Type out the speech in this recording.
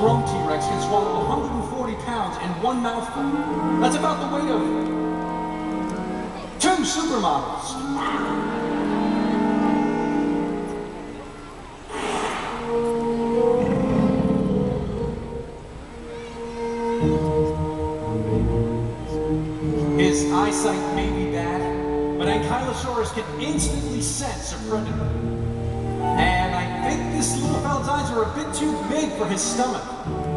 full-grown T-Rex can swallow 140 pounds in one mouthful. That's about the weight of 2 supermodels. His eyesight may be bad, but Ankylosaurus can instantly sense a predator. And I think this little fella's eyes are a bit too big for his stomach.